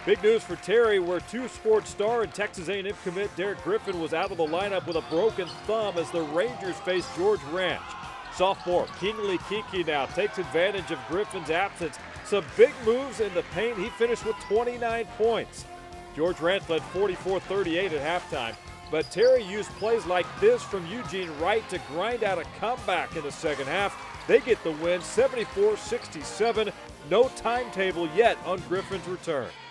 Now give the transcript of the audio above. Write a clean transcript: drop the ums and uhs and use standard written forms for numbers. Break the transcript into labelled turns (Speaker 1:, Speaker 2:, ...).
Speaker 1: Big news for Terry, where two-sport star and Texas A&M commit Derrick Griffin was out of the lineup with a broken thumb as the Rangers face George Ranch. Sophomore Kingley Keke now takes advantage of Griffin's absence. Some big moves in the paint. He finished with 29 points. George Ranch led 44-38 at halftime, but Terry used plays like this from Eugene Wright to grind out a comeback in the second half. They get the win 74-67. No timetable yet on Griffin's return.